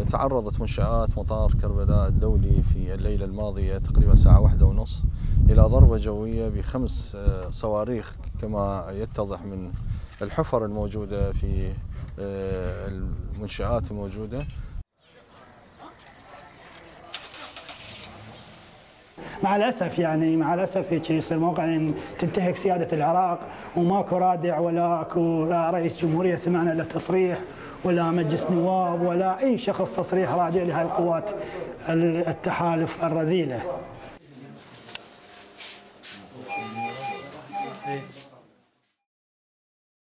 تعرضت منشآت مطار كربلاء الدولي في الليلة الماضية تقريبا الساعة 1:30 إلى ضربة جوية ب5 صواريخ كما يتضح من الحفر الموجودة في المنشآت الموجودة. مع الاسف هيك يصير موقع ان تنتهك سياده العراق وماكو رادع ولا اكو لا رئيس جمهوريه سمعنا لا تصريح ولا مجلس نواب ولا اي شخص تصريح راجع لهاي القوات التحالف الرذيله.